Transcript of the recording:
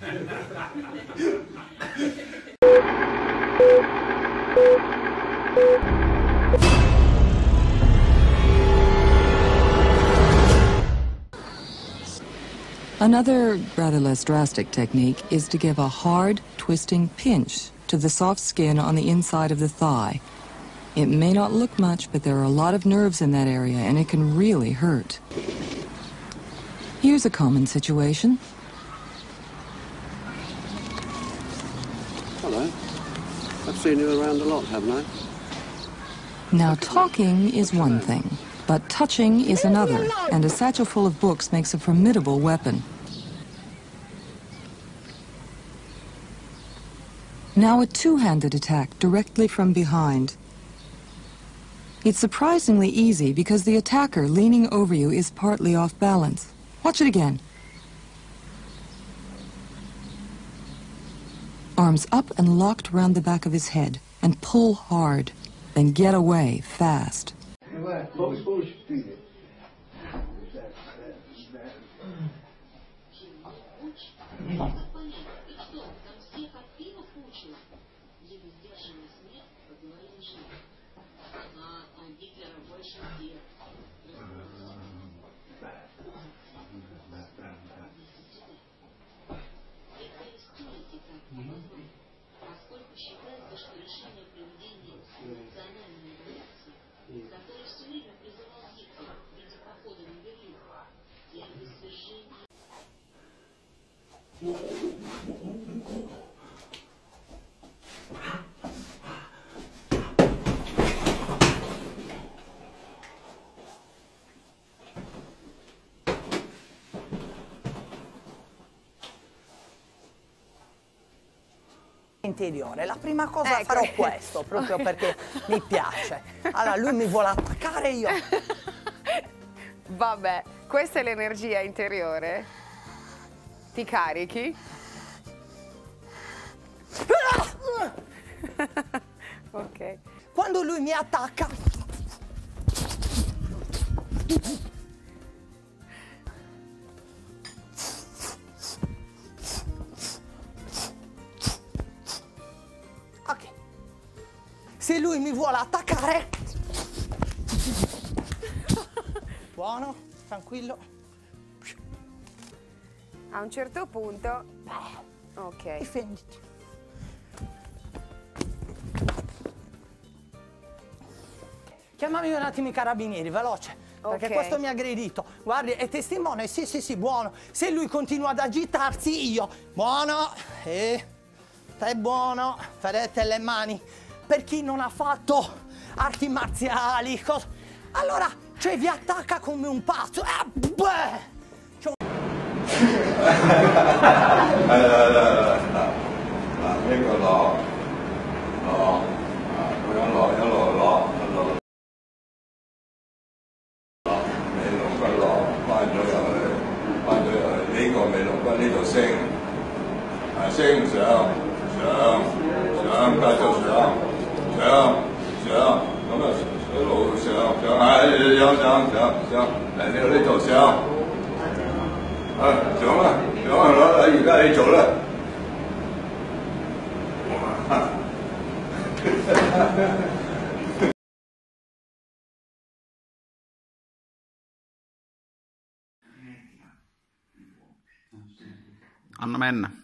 Another, rather less drastic technique is to give a hard, twisting pinch to the soft skin on the inside of the thigh. It may not look much, but there are a lot of nerves in that area, and it can really hurt. Here's a common situation. Hello. I've seen you around a lot, haven't I? Now, talking is one thing, but touching is another, and a satchel full of books makes a formidable weapon. Now a two-handed attack directly from behind. It's surprisingly easy because the attacker leaning over you is partly off balance. Watch it again. Arms up and locked around the back of his head, and pull hard, then get away fast. Interiore. La prima cosa farò questo, proprio perché mi piace. Allora, lui mi vuole attaccare, io... Vabbè, questa è l'energia interiore? Ti carichi? Ok. Quando lui mi attacca... Se lui mi vuole attaccare, buono, tranquillo. A un certo punto, ok. Difenditi. Chiamami un attimo i carabinieri, veloce, perché questo mi ha aggredito. Guardi, è testimone, sì, sì, sì, buono. Se lui continua ad agitarsi, io, buono, stai buono, farete le mani. Per chi non ha fatto arti marziali, allora, cioè vi attacca come un pazzo. Anna mennä.